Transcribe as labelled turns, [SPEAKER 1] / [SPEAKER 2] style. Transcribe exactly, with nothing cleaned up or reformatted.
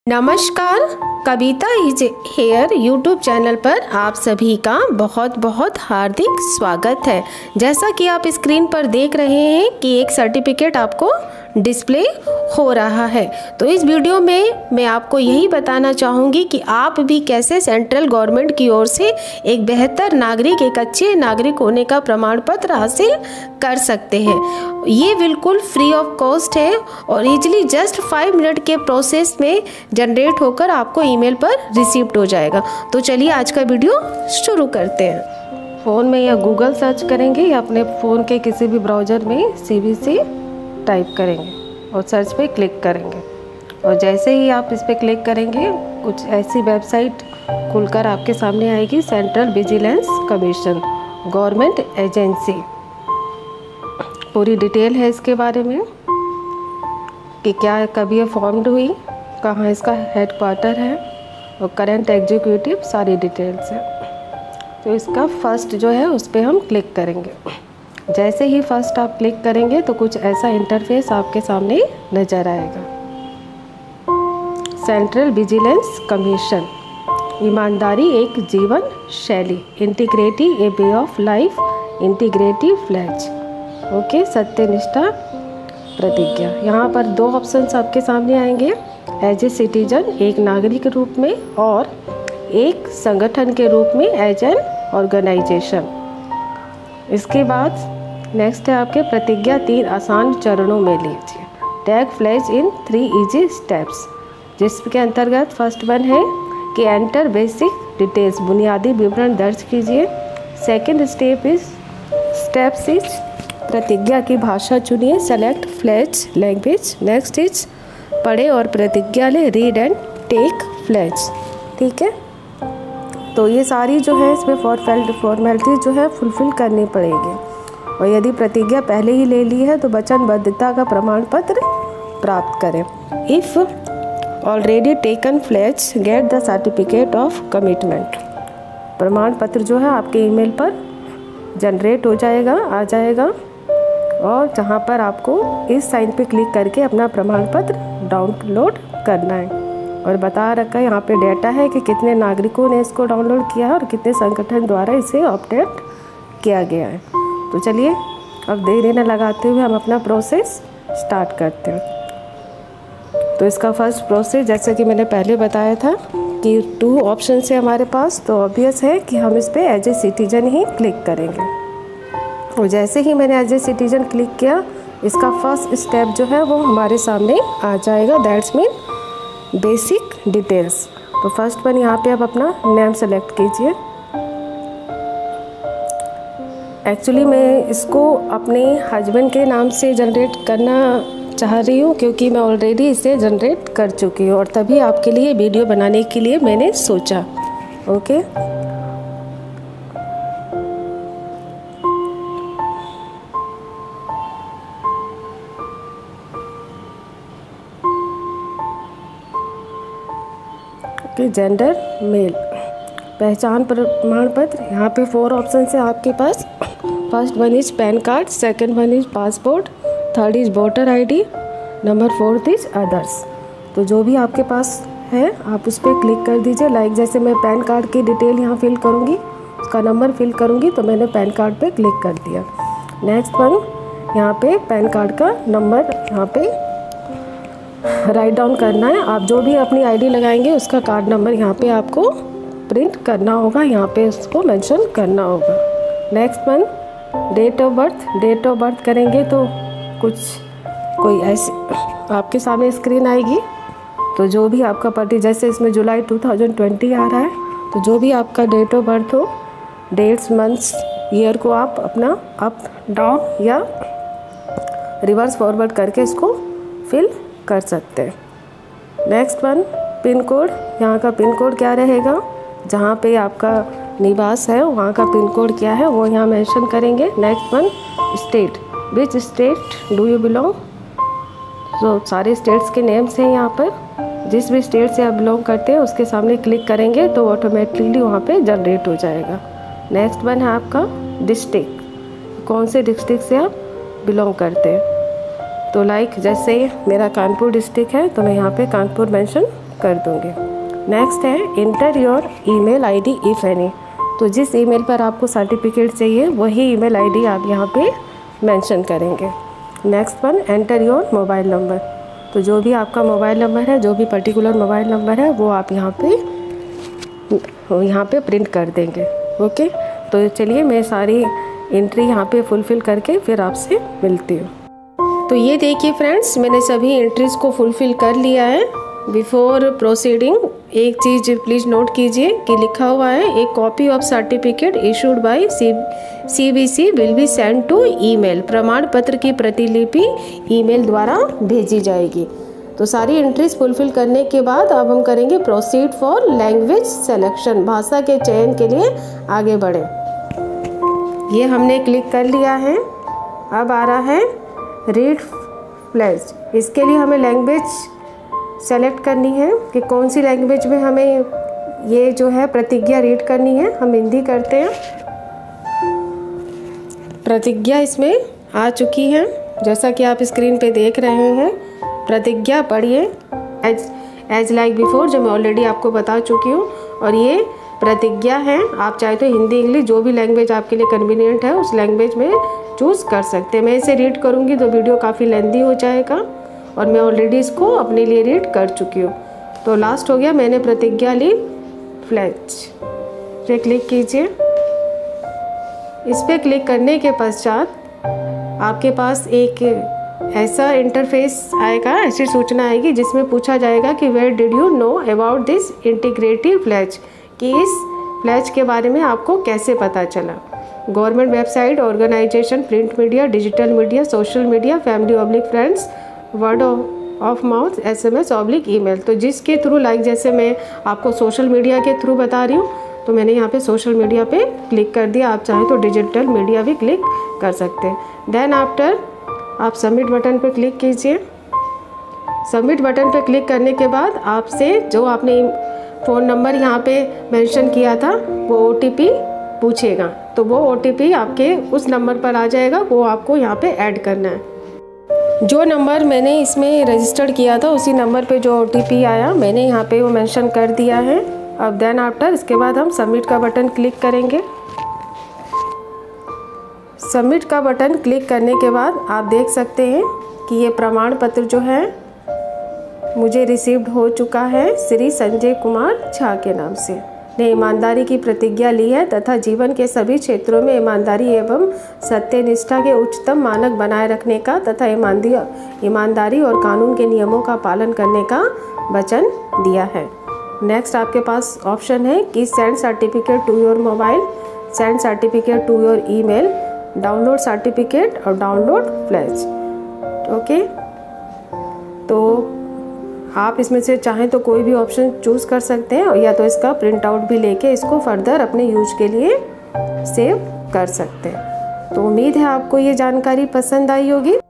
[SPEAKER 1] नमस्कार, Kavita is here YouTube channel पर आप सभी का बहुत बहुत हार्दिक स्वागत है। जैसा कि आप स्क्रीन पर देख रहे हैं कि एक सर्टिफिकेट आपको डिस्प्ले हो रहा है, तो इस वीडियो में मैं आपको यही बताना चाहूँगी कि आप भी कैसे सेंट्रल गवर्नमेंट की ओर से एक बेहतर नागरिक, एक अच्छे नागरिक होने का प्रमाण पत्र हासिल कर सकते हैं। ये बिल्कुल फ्री ऑफ कॉस्ट है और इजीली जस्ट फाइव मिनट के प्रोसेस में जनरेट होकर आपको ईमेल पर रिसीव्ड हो जाएगा। तो चलिए आज का वीडियो शुरू करते हैं। फ़ोन में या गूगल सर्च करेंगे या अपने फ़ोन के किसी भी ब्राउज़र में सीबीसी टाइप करेंगे और सर्च पे क्लिक करेंगे और जैसे ही आप इस पर क्लिक करेंगे कुछ ऐसी वेबसाइट खुलकर आपके सामने आएगी। Central vigilance commission, government agency. पूरी डिटेल है इसके बारे में कि क्या कभी ये फॉर्म्ड हुई, कहाँ इसका हेड क्वार्टर है और करंट एग्जीक्यूटिव, सारी डिटेल्स है। तो इसका फर्स्ट जो है उस पर हम क्लिक करेंगे। जैसे ही फर्स्ट आप क्लिक करेंगे तो कुछ ऐसा इंटरफेस आपके सामने नज़र आएगा। सेंट्रल विजिलेंस कमीशन, ईमानदारी एक जीवन शैली, integrity a way of life, integrity pledge. Okay, सत्यनिष्ठा प्रतिज्ञा। यहाँ पर दो ऑप्शंस आपके सामने आएंगे, एज ए सिटीजन एक नागरिक के रूप में और एक संगठन के रूप में एज एन ऑर्गेनाइजेशन। इसके बाद नेक्स्ट है आपके प्रतिज्ञा तीन आसान चरणों में लीजिए, take pledge in three easy steps, जिसके अंतर्गत फर्स्ट वन है कि एंटर बेसिक डिटेल्स, बुनियादी विवरण दर्ज कीजिए। Second step is steps is प्रतिज्ञा की भाषा चुनिए, select pledge language. Next is पढ़े और प्रतिज्ञा ले, रीड एंड टेक फ्लैज। ठीक है, तो ये सारी जो है इसमें फॉर्मेलिटी जो है फुलफिल करनी पड़ेगी और यदि प्रतिज्ञा पहले ही ले ली है तो वचनबद्धता का प्रमाण पत्र प्राप्त करें। If already taken pledge get the certificate of commitment. प्रमाण पत्र जो है आपके ईमेल पर जनरेट हो जाएगा, आ जाएगा और जहाँ पर आपको इस साइन पे क्लिक करके अपना प्रमाण पत्र डाउनलोड करना है। और बता रखा है यहाँ पे डेटा है कि कितने नागरिकों ने इसको डाउनलोड किया है और कितने संगठन द्वारा इसे ऑब्टेन किया गया है। तो चलिए अब देरी न लगाते हुए हम अपना प्रोसेस स्टार्ट करते हैं। तो इसका फर्स्ट प्रोसेस जैसे कि मैंने पहले बताया था कि टू ऑप्शन है हमारे पास, तो ऑब्वियस है कि हम इस पर एज ए सिटीजन ही क्लिक करेंगे। और जैसे ही मैंने एज ए सिटीजन क्लिक किया, इसका फर्स्ट स्टेप जो है वो हमारे सामने आ जाएगा, दैट्स मीन बेसिक डिटेल्स। तो फर्स्ट वन यहाँ पे आप अपना नेम सेलेक्ट कीजिए। एक्चुअली मैं इसको अपने हस्बैंड के नाम से जनरेट करना चाह रही हूँ क्योंकि मैं ऑलरेडी इसे जनरेट कर चुकी हूँ और तभी आपके लिए वीडियो बनाने के लिए मैंने सोचा। Okay, okay, gender male. पहचान प्रमाण पत्र, यहाँ पे फोर ऑप्शन है आपके पास। First one is PAN card, second one is passport, third is voter ID, number fourth is others. तो जो भी आपके पास है आप उस पर क्लिक कर दीजिए। लाइक जैसे मैं पैन कार्ड की डिटेल यहाँ फिल करूँगी, उसका नंबर फिल करूँगी, तो मैंने पैन कार्ड पे क्लिक कर दिया। नेक्स्ट वन यहाँ पे पैन कार्ड का नंबर यहाँ पे राइट डाउन करना है। आप जो भी अपनी आईडी लगाएंगे उसका कार्ड नंबर यहाँ पे आपको प्रिंट करना होगा, यहाँ पे उसको मेंशन करना होगा। Next one date of birth, date of birth करेंगे तो कुछ कोई ऐसी आपके सामने स्क्रीन आएगी। तो जो भी आपका बर्थडे, जैसे इसमें जुलाई टू थाउजेंड ट्वेंटी आ रहा है, तो जो भी आपका डेट ऑफ बर्थ हो, डेट्स, मंथ्स, ईयर को आप अपना अप डाउन या रिवर्स फॉरवर्ड करके इसको फिल कर सकते हैं। नेक्स्ट वन पिन कोड, यहाँ का पिन कोड क्या रहेगा, जहाँ पे आपका निवास है वहाँ का पिन कोड क्या है वो यहाँ मेंशन करेंगे। Next one state, which state do you belong. तो सारे स्टेट्स के नेम्स हैं यहाँ पर, जिस भी स्टेट से आप बिलोंग करते हैं उसके सामने क्लिक करेंगे तो ऑटोमेटिकली वहाँ पे जनरेट हो जाएगा। नेक्स्ट वन है आपका डिस्ट्रिक्ट, कौन से डिस्ट्रिक्ट से आप बिलोंग करते हैं। तो लाइक जैसे मेरा कानपुर डिस्ट्रिक्ट है तो मैं यहाँ पे कानपुर मेंशन कर दूँगी। नेक्स्ट है enter your email ID if any. तो जिस ईमेल पर आपको सर्टिफिकेट चाहिए वही ईमेल आईडी आप यहाँ पे मेंशन करेंगे। Next one enter your mobile number. तो जो भी आपका मोबाइल नंबर है, जो भी पर्टिकुलर मोबाइल नंबर है वो आप यहाँ पे यहाँ पे प्रिंट कर देंगे। ओके, तो चलिए मैं सारी एंट्री यहाँ पे फुलफ़िल करके फिर आपसे मिलती हूँ। तो ये देखिए फ्रेंड्स, मैंने सभी एंट्रीज़ को फुलफ़िल कर लिया है। बिफोर प्रोसीडिंग एक चीज़ प्लीज़ नोट कीजिए कि लिखा हुआ है एक copy of certificate issued by C B C will be send to email. प्रमाण पत्र की प्रतिलिपि ईमेल द्वारा भेजी जाएगी। तो सारी एंट्रीज फुलफ़िल करने के बाद अब हम करेंगे प्रोसीड फॉर लैंग्वेज सिलेक्शन। भाषा के चयन के लिए आगे बढ़े। ये हमने क्लिक कर लिया है। अब आ रहा है रीड प्लेज। इसके लिए हमें लैंग्वेज सेलेक्ट करनी है कि कौन सी लैंग्वेज में हमें ये जो है प्रतिज्ञा रीड करनी है। हम हिंदी करते हैं। प्रतिज्ञा इसमें आ चुकी है, जैसा कि आप स्क्रीन पे देख रहे हैं। प्रतिज्ञा पढ़िए एज एज लाइक बिफोर, जो मैं ऑलरेडी आपको बता चुकी हूँ। और ये प्रतिज्ञा है। आप चाहे तो हिंदी इंग्लिश जो भी लैंग्वेज आपके लिए कन्वीनियंट है उस लैंग्वेज में चूज़ कर सकते हैं। मैं इसे रीड करूँगी तो वीडियो काफ़ी लेंदी हो जाएगा और मैं ऑलरेडी इसको अपने लिए रीड कर चुकी हूँ। तो लास्ट हो गया, मैंने प्रतिज्ञा ली फ्लैच पे क्लिक कीजिए। इस पर क्लिक करने के पश्चात आपके पास एक ऐसा इंटरफेस आएगा, ऐसी सूचना आएगी जिसमें पूछा जाएगा कि where did you know about this integrative flash, कि इस फ्लैच के बारे में आपको कैसे पता चला। Government website, organisation, print media, digital media, social media, family oblique friends, word of mouth, S M S oblique email. तो जिसके थ्रू, लाइक जैसे मैं आपको सोशल मीडिया के थ्रू बता रही हूँ तो मैंने यहाँ पे सोशल मीडिया पे क्लिक कर दिया। आप चाहें तो डिजिटल मीडिया भी क्लिक कर सकते हैं। देन आफ्टर आप सबमिट बटन पे क्लिक कीजिए। सबमिट बटन पे क्लिक करने के बाद आपसे जो आपने फ़ोन नंबर यहाँ पे मेंशन किया था वो ओ टी पी पूछेगा। तो वो ओ टी पी आपके उस नंबर पर आ जाएगा, वो आपको यहाँ पे ऐड करना है। जो नंबर मैंने इसमें रजिस्टर्ड किया था उसी नंबर पे जो ओ टी पी आया मैंने यहाँ पे वो मेंशन कर दिया है। अब देन आफ्टर इसके बाद हम सबमिट का बटन क्लिक करेंगे। सबमिट का बटन क्लिक करने के बाद आप देख सकते हैं कि ये प्रमाण पत्र जो है मुझे रिसीव्ड हो चुका है। श्री संजय कुमार झा के नाम से ने ईमानदारी की प्रतिज्ञा ली है तथा जीवन के सभी क्षेत्रों में ईमानदारी एवं सत्यनिष्ठा के उच्चतम मानक बनाए रखने का तथा ईमानदारी और कानून के नियमों का पालन करने का वचन दिया है। नेक्स्ट आपके पास ऑप्शन है कि send certificate to your mobile, send certificate to your email, download certificate और डाउनलोड फ्लैश। ओके, तो आप इसमें से चाहें तो कोई भी ऑप्शन चूज़ कर सकते हैं या तो इसका प्रिंट आउट भी लेके इसको फर्दर अपने यूज के लिए सेव कर सकते हैं। तो उम्मीद है आपको ये जानकारी पसंद आई होगी।